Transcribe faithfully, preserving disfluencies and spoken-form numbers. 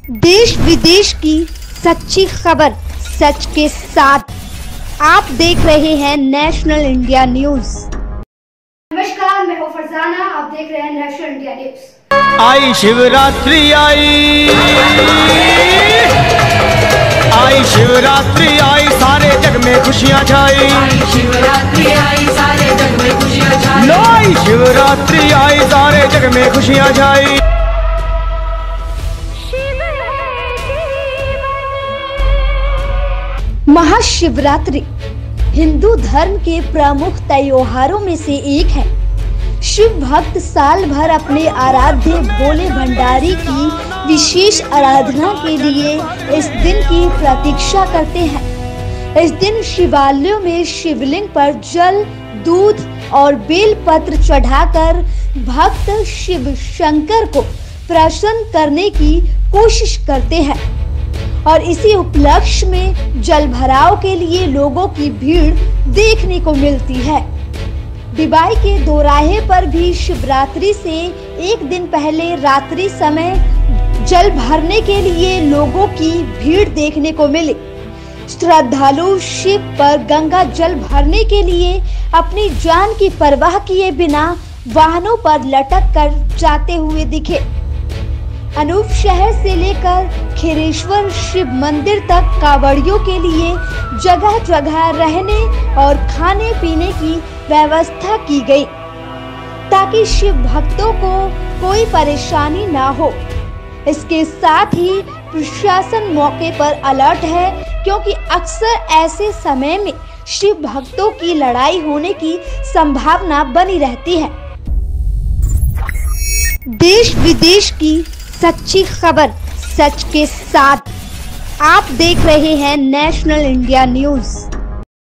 देश विदेश की सच्ची खबर सच के साथ आप देख रहे हैं नेशनल इंडिया न्यूज। नमस्कार, मैं हूं फरजाना, आप देख रहे हैं नेशनल इंडिया न्यूज। आई शिवरात्रि आई आई शिवरात्रि आई सारे जग में खुशियां छाई। आई शिवरात्रि आई सारे जग में खुशियां छाई। लो आई शिवरात्रि आई सारे जग में खुशियां छाई। महाशिवरात्रि हिंदू धर्म के प्रमुख त्योहारों में से एक है। शिव भक्त साल भर अपने आराध्य भोले भंडारी की विशेष आराधना के लिए इस दिन की प्रतीक्षा करते हैं। इस दिन शिवालयों में शिवलिंग पर जल, दूध और बेलपत्र चढ़ाकर भक्त शिव शंकर को प्रसन्न करने की कोशिश करते हैं और इसी उपलक्ष्य में जल भराव के लिए लोगों की भीड़ देखने को मिलती है। डिबाई के दोराहे पर भी शिवरात्रि से एक दिन पहले रात्रि समय जल भरने के लिए लोगों की भीड़ देखने को मिली। श्रद्धालु शिव पर गंगा जल भरने के लिए अपनी जान की परवाह किए बिना वाहनों पर लटक कर जाते हुए दिखे। अनूप शहर से लेकर खीरेश्वर शिव मंदिर तक कांवड़ियों के लिए जगह जगह रहने और खाने पीने की व्यवस्था की गई ताकि शिव भक्तों को कोई परेशानी ना हो। इसके साथ ही प्रशासन मौके पर अलर्ट है क्योंकि अक्सर ऐसे समय में शिव भक्तों की लड़ाई होने की संभावना बनी रहती है। देश विदेश की सच्ची खबर सच के साथ आप देख रहे हैं नेशनल इंडिया न्यूज।